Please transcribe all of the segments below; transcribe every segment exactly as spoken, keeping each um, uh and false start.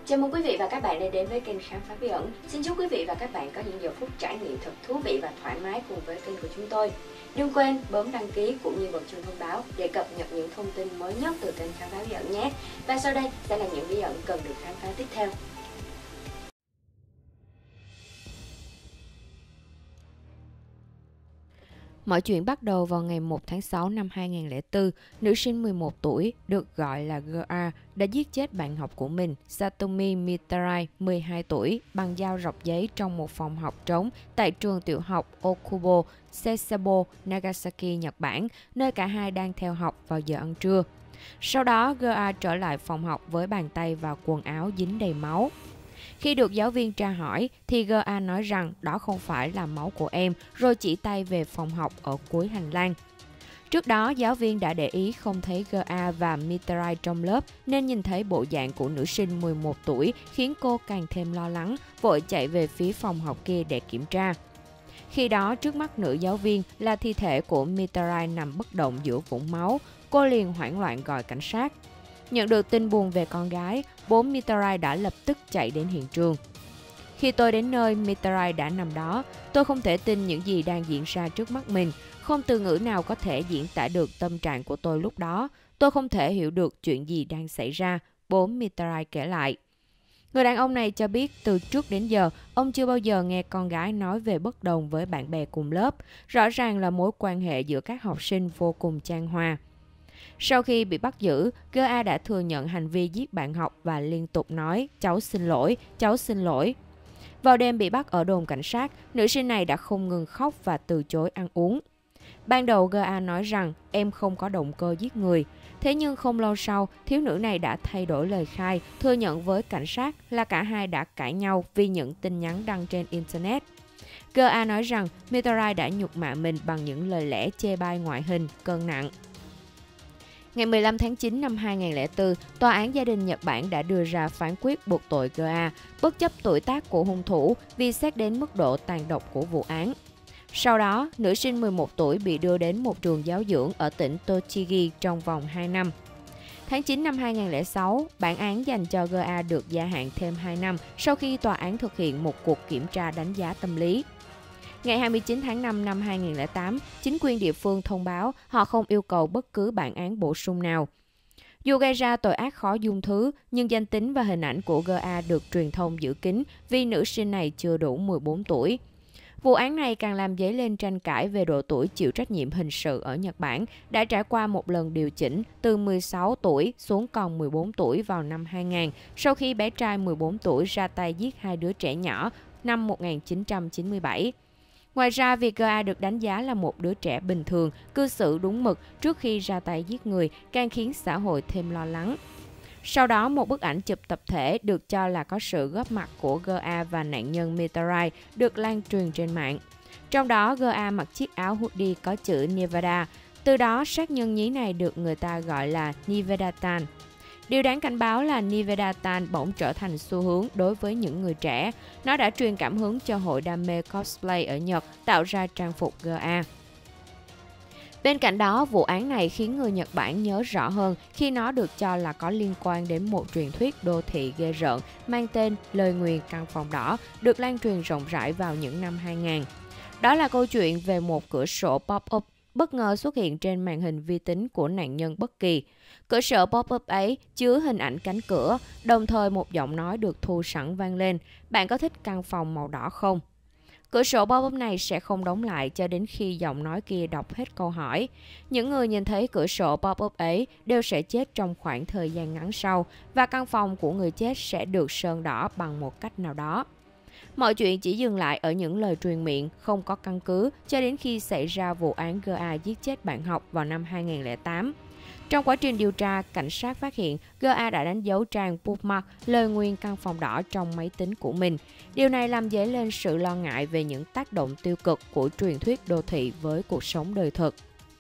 Chào mừng quý vị và các bạn đã đến với kênh Khám phá bí ẩn. Xin chúc quý vị và các bạn có những giờ phút trải nghiệm thật thú vị và thoải mái cùng với kênh của chúng tôi. Đừng quên bấm đăng ký cũng như bật chuông thông báo để cập nhật những thông tin mới nhất từ kênh Khám phá bí ẩn nhé. Và sau đây sẽ là những bí ẩn cần được khám phá tiếp theo. Mọi chuyện bắt đầu vào ngày một tháng sáu năm hai nghìn không trăm lẻ bốn. Nữ sinh mười một tuổi, được gọi là giê a, đã giết chết bạn học của mình, Satomi Mitarai, mười hai tuổi, bằng dao rọc giấy trong một phòng học trống tại trường tiểu học Okubo, Sasebo, Nagasaki, Nhật Bản, nơi cả hai đang theo học vào giờ ăn trưa. Sau đó, giê a trở lại phòng học với bàn tay và quần áo dính đầy máu. Khi được giáo viên tra hỏi, thì giê a nói rằng đó không phải là máu của em, rồi chỉ tay về phòng học ở cuối hành lang. Trước đó, giáo viên đã để ý không thấy giê a và Mitarai trong lớp, nên nhìn thấy bộ dạng của nữ sinh mười một tuổi khiến cô càng thêm lo lắng, vội chạy về phía phòng học kia để kiểm tra. Khi đó, trước mắt nữ giáo viên là thi thể của Mitarai nằm bất động giữa vũng máu, cô liền hoảng loạn gọi cảnh sát. Nhận được tin buồn về con gái, bố Mitarai đã lập tức chạy đến hiện trường. Khi tôi đến nơi Mitarai đã nằm đó, tôi không thể tin những gì đang diễn ra trước mắt mình. Không từ ngữ nào có thể diễn tả được tâm trạng của tôi lúc đó. Tôi không thể hiểu được chuyện gì đang xảy ra, bố Mitarai kể lại. Người đàn ông này cho biết từ trước đến giờ, ông chưa bao giờ nghe con gái nói về bất đồng với bạn bè cùng lớp. Rõ ràng là mối quan hệ giữa các học sinh vô cùng chan hòa. Sau khi bị bắt giữ, giê a đã thừa nhận hành vi giết bạn học và liên tục nói cháu xin lỗi, cháu xin lỗi. Vào đêm bị bắt ở đồn cảnh sát, nữ sinh này đã không ngừng khóc và từ chối ăn uống. Ban đầu giê a nói rằng em không có động cơ giết người. Thế nhưng không lâu sau, thiếu nữ này đã thay đổi lời khai, thừa nhận với cảnh sát là cả hai đã cãi nhau vì những tin nhắn đăng trên Internet. giê a nói rằng Mitarai đã nhục mạ mình bằng những lời lẽ chê bai ngoại hình, cân nặng. Ngày mười lăm tháng chín năm hai nghìn không trăm lẻ bốn, Tòa án Gia đình Nhật Bản đã đưa ra phán quyết buộc tội giê a, bất chấp tuổi tác của hung thủ vì xét đến mức độ tàn độc của vụ án. Sau đó, nữ sinh mười một tuổi bị đưa đến một trường giáo dưỡng ở tỉnh Tochigi trong vòng hai năm. Tháng chín năm hai nghìn không trăm lẻ sáu, bản án dành cho giê a được gia hạn thêm hai năm sau khi tòa án thực hiện một cuộc kiểm tra đánh giá tâm lý. Ngày hai mươi chín tháng năm năm hai nghìn không trăm lẻ tám, chính quyền địa phương thông báo họ không yêu cầu bất cứ bản án bổ sung nào. Dù gây ra tội ác khó dung thứ, nhưng danh tính và hình ảnh của giê a được truyền thông giữ kín vì nữ sinh này chưa đủ mười bốn tuổi. Vụ án này càng làm dấy lên tranh cãi về độ tuổi chịu trách nhiệm hình sự ở Nhật Bản, đã trải qua một lần điều chỉnh từ mười sáu tuổi xuống còn mười bốn tuổi vào năm hai nghìn, sau khi bé trai mười bốn tuổi ra tay giết hai đứa trẻ nhỏ năm một nghìn chín trăm chín mươi bảy. Ngoài ra, việc giê a được đánh giá là một đứa trẻ bình thường, cư xử đúng mực trước khi ra tay giết người càng khiến xã hội thêm lo lắng. Sau đó, một bức ảnh chụp tập thể được cho là có sự góp mặt của giê a và nạn nhân Mitarai được lan truyền trên mạng. Trong đó, giê a mặc chiếc áo hoodie có chữ Nevada, từ đó sát nhân nhí này được người ta gọi là Nevada-tan. Điều đáng cảnh báo là Nevada-tan bỗng trở thành xu hướng đối với những người trẻ. Nó đã truyền cảm hứng cho hội đam mê cosplay ở Nhật tạo ra trang phục giê a. Bên cạnh đó, vụ án này khiến người Nhật Bản nhớ rõ hơn khi nó được cho là có liên quan đến một truyền thuyết đô thị ghê rợn mang tên Lời nguyền căn phòng đỏ, được lan truyền rộng rãi vào những năm hai nghìn. Đó là câu chuyện về một cửa sổ pop-up bất ngờ xuất hiện trên màn hình vi tính của nạn nhân bất kỳ. Cửa sổ pop-up ấy chứa hình ảnh cánh cửa, đồng thời một giọng nói được thu sẵn vang lên: "Bạn có thích căn phòng màu đỏ không?" Cửa sổ pop-up này sẽ không đóng lại cho đến khi giọng nói kia đọc hết câu hỏi. Những người nhìn thấy cửa sổ pop-up ấy đều sẽ chết trong khoảng thời gian ngắn sau, và căn phòng của người chết sẽ được sơn đỏ bằng một cách nào đó. Mọi chuyện chỉ dừng lại ở những lời truyền miệng không có căn cứ cho đến khi xảy ra vụ án giê a giết chết bạn học vào năm hai nghìn không trăm lẻ tám. Trong quá trình điều tra, cảnh sát phát hiện giê a đã đánh dấu trang bookmark lời nguyền căn phòng đỏ trong máy tính của mình. Điều này làm dấy lên sự lo ngại về những tác động tiêu cực của truyền thuyết đô thị với cuộc sống đời thực.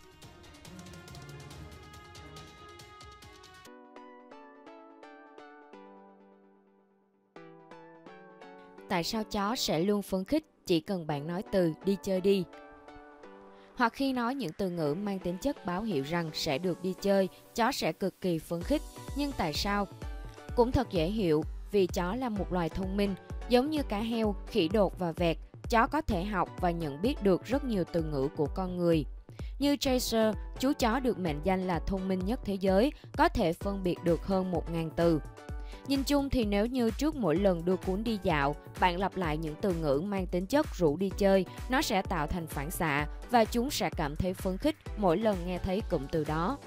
Tại sao chó sẽ luôn phấn khích chỉ cần bạn nói từ đi chơi đi? Hoặc khi nói những từ ngữ mang tính chất báo hiệu rằng sẽ được đi chơi, chó sẽ cực kỳ phấn khích. Nhưng tại sao? Cũng thật dễ hiểu, vì chó là một loài thông minh. Giống như cá heo, khỉ đột và vẹt, chó có thể học và nhận biết được rất nhiều từ ngữ của con người. Như Chaser, chú chó được mệnh danh là thông minh nhất thế giới, có thể phân biệt được hơn một nghìn từ. Nhìn chung thì nếu như trước mỗi lần đưa cuốn đi dạo, bạn lặp lại những từ ngữ mang tính chất rủ đi chơi, nó sẽ tạo thành phản xạ và chúng sẽ cảm thấy phấn khích mỗi lần nghe thấy cụm từ đó.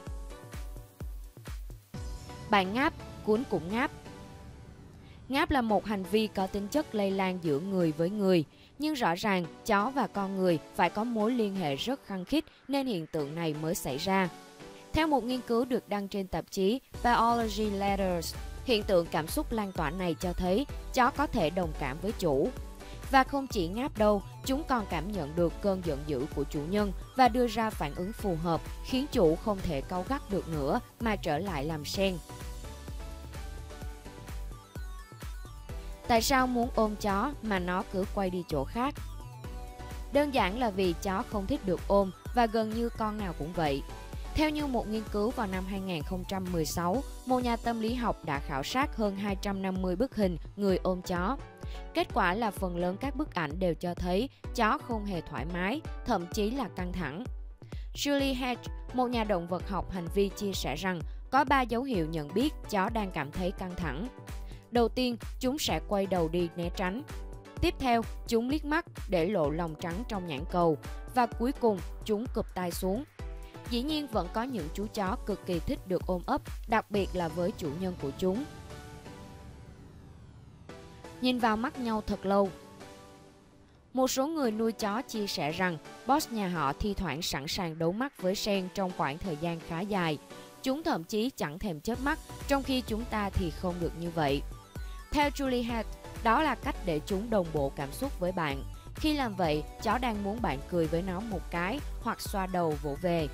Bạn ngáp, cuốn cũng ngáp. Ngáp là một hành vi có tính chất lây lan giữa người với người, nhưng rõ ràng chó và con người phải có mối liên hệ rất khăng khít nên hiện tượng này mới xảy ra. Theo một nghiên cứu được đăng trên tạp chí Biology Letters, hiện tượng cảm xúc lan tỏa này cho thấy chó có thể đồng cảm với chủ. Và không chỉ ngáp đâu, chúng còn cảm nhận được cơn giận dữ của chủ nhân và đưa ra phản ứng phù hợp, khiến chủ không thể cáu gắt được nữa mà trở lại làm sen. Tại sao muốn ôm chó mà nó cứ quay đi chỗ khác? Đơn giản là vì chó không thích được ôm và gần như con nào cũng vậy. Theo như một nghiên cứu vào năm hai nghìn không trăm mười sáu, một nhà tâm lý học đã khảo sát hơn hai trăm năm mươi bức hình người ôm chó. Kết quả là phần lớn các bức ảnh đều cho thấy chó không hề thoải mái, thậm chí là căng thẳng. Julie Hedge, một nhà động vật học hành vi chia sẻ rằng có ba dấu hiệu nhận biết chó đang cảm thấy căng thẳng. Đầu tiên, chúng sẽ quay đầu đi né tránh. Tiếp theo, chúng liếc mắt để lộ lòng trắng trong nhãn cầu. Và cuối cùng, chúng cụp tai xuống. Dĩ nhiên vẫn có những chú chó cực kỳ thích được ôm ấp, đặc biệt là với chủ nhân của chúng. Nhìn vào mắt nhau thật lâu. Một số người nuôi chó chia sẻ rằng boss nhà họ thi thoảng sẵn sàng đấu mắt với sen trong khoảng thời gian khá dài. Chúng thậm chí chẳng thèm chớp mắt, trong khi chúng ta thì không được như vậy. Theo Julie Hedge, đó là cách để chúng đồng bộ cảm xúc với bạn. Khi làm vậy, chó đang muốn bạn cười với nó một cái hoặc xoa đầu vỗ về.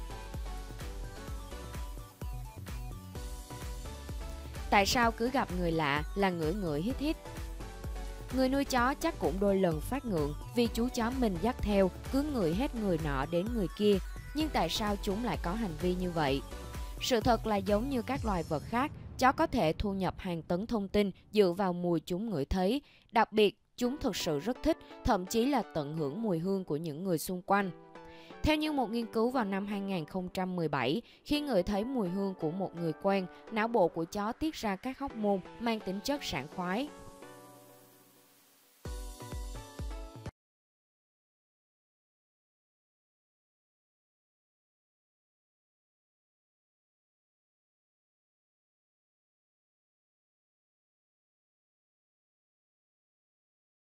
Tại sao cứ gặp người lạ là ngửi ngửi hít hít? Người nuôi chó chắc cũng đôi lần phát ngượng vì chú chó mình dắt theo cứ ngửi hết người nọ đến người kia. Nhưng tại sao chúng lại có hành vi như vậy? Sự thật là giống như các loài vật khác, chó có thể thu nhập hàng tấn thông tin dựa vào mùi chúng ngửi thấy. Đặc biệt, chúng thực sự rất thích, thậm chí là tận hưởng mùi hương của những người xung quanh. Theo như một nghiên cứu vào năm hai nghìn không trăm mười bảy, khi ngửi thấy mùi hương của một người quen, não bộ của chó tiết ra các hormone mang tính chất sảng khoái.